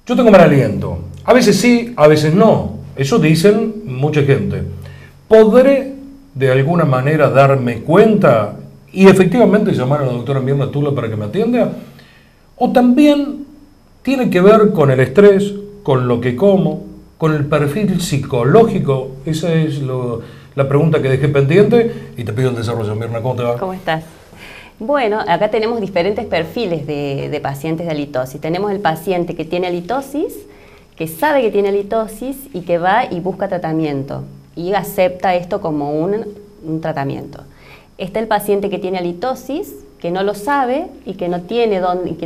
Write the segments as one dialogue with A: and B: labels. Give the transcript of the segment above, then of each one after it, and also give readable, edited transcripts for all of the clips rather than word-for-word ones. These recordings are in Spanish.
A: Yo tengo mal aliento. A veces sí, a veces no. Eso dicen mucha gente. ¿Podré de alguna manera darme cuenta y efectivamente llamar a la doctora Mirna Tula para que me atienda? ¿O también tiene que ver con el estrés, con lo que como, con el perfil psicológico? Esa es la pregunta que dejé pendiente y te pido el desarrollo. Mirna, ¿cómo te va?
B: ¿Cómo estás? Bueno, acá tenemos diferentes perfiles de pacientes de halitosis. Tenemos el paciente que tiene halitosis, que sabe que tiene halitosis y que va y busca tratamiento y acepta esto como un tratamiento. Está el paciente que tiene halitosis, que no lo sabe y que no tiene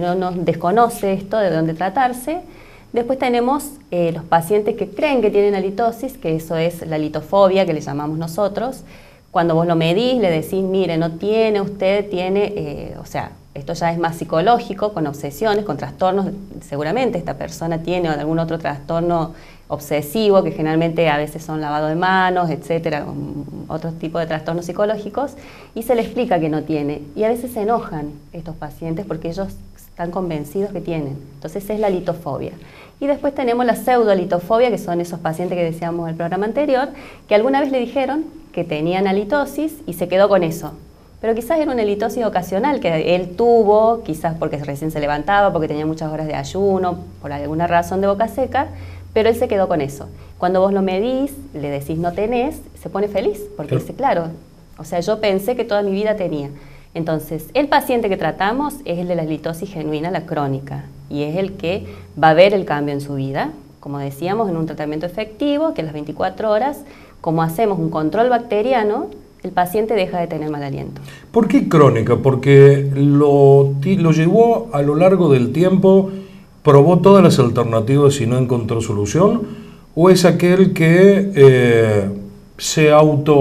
B: desconoce esto de dónde tratarse. Después tenemos los pacientes que creen que tienen halitosis, que eso es la litofobia, que le llamamos nosotros. Cuando vos lo medís, le decís, mire, no tiene, usted tiene, o sea, esto ya es más psicológico, con obsesiones, con trastornos. Seguramente esta persona tiene algún otro trastorno obsesivo, que generalmente a veces son lavado de manos, etcétera, otro tipo de trastornos psicológicos, y se le explica que no tiene. Y a veces se enojan estos pacientes porque ellos están convencidos que tienen. Entonces es la litofobia. Y después tenemos la pseudolitofobia, que son esos pacientes que decíamos en el programa anterior, que alguna vez le dijeron que tenían halitosis y se quedó con eso. Pero quizás era una halitosis ocasional que él tuvo, quizás porque recién se levantaba, porque tenía muchas horas de ayuno, por alguna razón de boca seca, pero él se quedó con eso. Cuando vos lo medís, le decís no tenés, se pone feliz, porque dice, claro, o sea, yo pensé que toda mi vida tenía. Entonces, el paciente que tratamos es el de la halitosis genuina, la crónica, y es el que va a ver el cambio en su vida, como decíamos, en un tratamiento efectivo, que a las 24 horas, como hacemos un control bacteriano, el paciente deja de tener mal aliento.
A: ¿Por qué crónica? Porque lo llevó a lo largo del tiempo, probó todas las alternativas y no encontró solución, o es aquel que se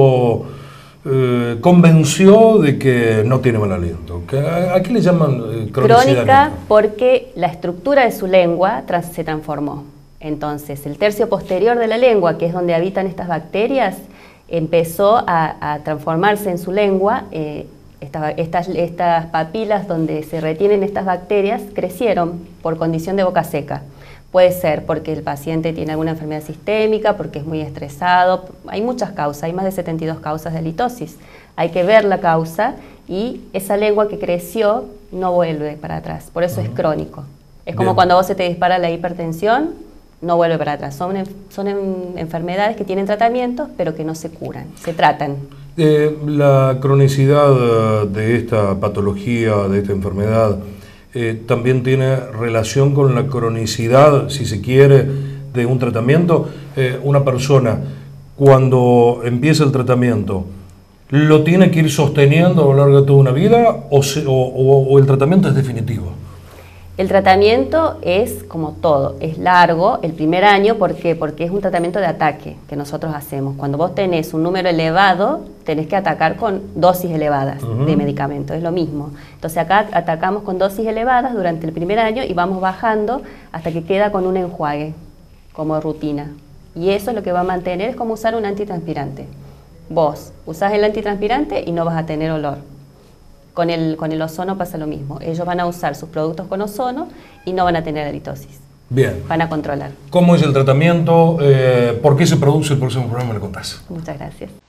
A: convenció de que no tiene mal aliento. ¿A qué le llaman cronicidad?
B: Crónica porque la estructura de su lengua se transformó. Entonces, el tercio posterior de la lengua, que es donde habitan estas bacterias, empezó a transformarse en su lengua. Estas papilas donde se retienen estas bacterias crecieron por condición de boca seca. Puede ser porque el paciente tiene alguna enfermedad sistémica, porque es muy estresado. Hay muchas causas, hay más de 72 causas de halitosis. Hay que ver la causa y esa lengua que creció no vuelve para atrás. Por eso es crónico. Es como cuando vos se te dispara la hipertensión, no vuelve para atrás. Son enfermedades que tienen tratamientos, pero que no se curan, se tratan.
A: La cronicidad de esta patología, de esta enfermedad, también tiene relación con la cronicidad, si se quiere, de un tratamiento. Una persona, cuando empieza el tratamiento, ¿lo tiene que ir sosteniendo a lo largo de toda una vida o el tratamiento es definitivo?
B: El tratamiento es como todo, es largo el primer año. ¿Por qué? Porque es un tratamiento de ataque que nosotros hacemos. Cuando vos tenés un número elevado, tenés que atacar con dosis elevadas de medicamento, es lo mismo. Entonces acá atacamos con dosis elevadas durante el primer año y vamos bajando hasta que queda con un enjuague como rutina. Y eso es lo que va a mantener, es como usar un antitranspirante. Vos usás el antitranspirante y no vas a tener olor. Con el ozono pasa lo mismo. Ellos van a usar sus productos con ozono y no van a tener halitosis.
A: Bien.
B: Van a controlar.
A: ¿Cómo es el tratamiento? ¿Por qué se produce? El próximo programa le contás.
B: Muchas gracias.